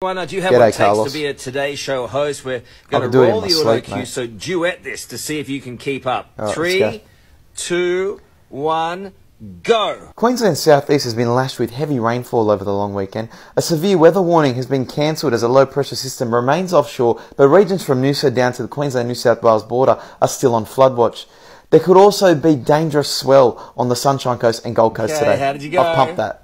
Do you have G'day, what it takes Karl. to be a Today Show host? We're going to do it in roll my the auto sleep, cue, mate. so duet this to see if you can keep up. All right, 3, 2, 1, go! Queensland's southeast has been lashed with heavy rainfall over the long weekend. A severe weather warning has been cancelled as a low pressure system remains offshore, but regions from Noosa down to the Queensland-New South Wales border are still on flood watch. There could also be dangerous swell on the Sunshine Coast and Gold Coast today. How did you go? I've pumped that.